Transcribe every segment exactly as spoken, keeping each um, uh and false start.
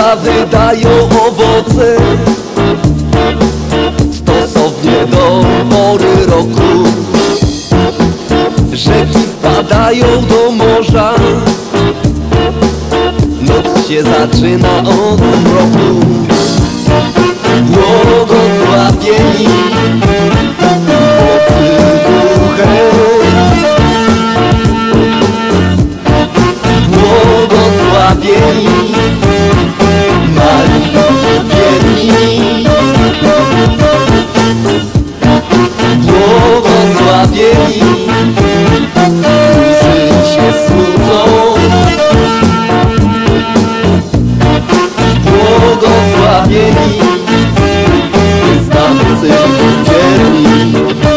uprawy dają owoce stosownie do pory roku. Rzeki wpadają do morza, noc się zaczyna od mroku. Błogosławieni obcy duchem, błogosławieni mali biedni, błogosławieni którzy się smucą, błogosławieni wyznawcy wierni.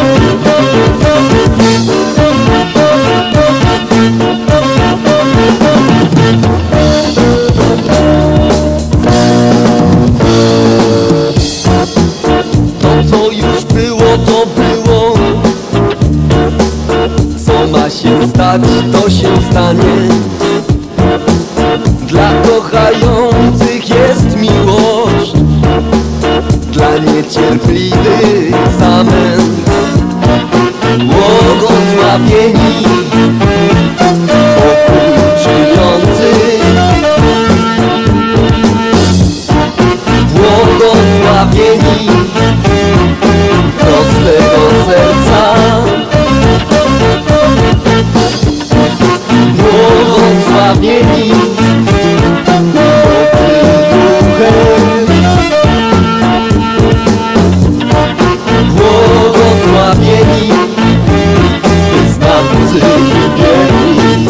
To co już było, to było, co ma się stać, to się stanie. Dla kochających jest miłość, dla niecierpliwych zamęt. Błogosławieni pokój czyniący, błogosławieni prostego serca, błogosławieni obcy duchem, błogosławieni wyznawcy wierni.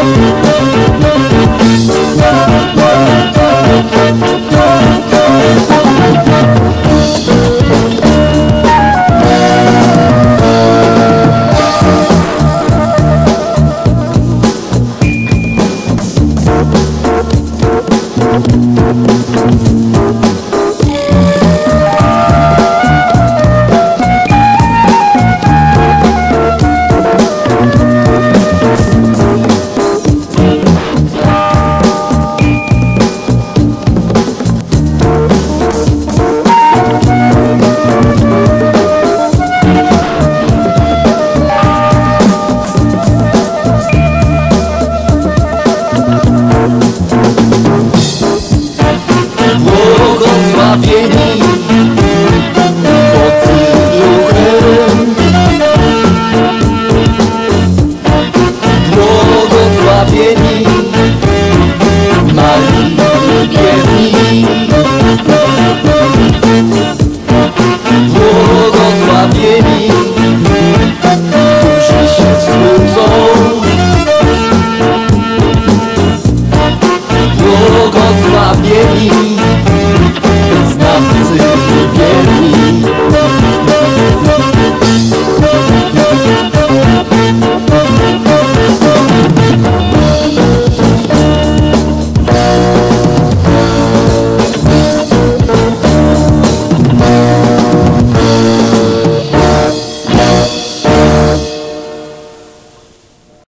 Błogosławieni obcy duchem, błogosławieni mali biedni, błogosławieni którzy się smucą, błogosławieni